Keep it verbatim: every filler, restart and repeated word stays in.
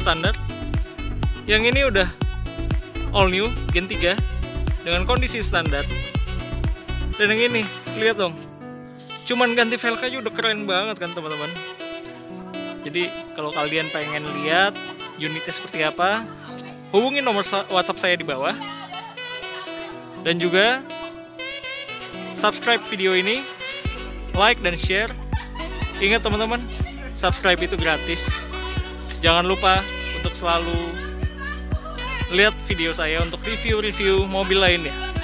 standar. Yang ini udah all new Gen tiga dengan kondisi standar. Dan yang ini, lihat dong, cuman ganti velg aja udah keren banget kan teman-teman. Jadi kalau kalian pengen lihat unitnya seperti apa, hubungi nomor WhatsApp saya di bawah. Dan juga subscribe video ini, like dan share. Ingat teman-teman, subscribe itu gratis. Jangan lupa untuk selalu lihat video saya untuk review-review mobil lainnya.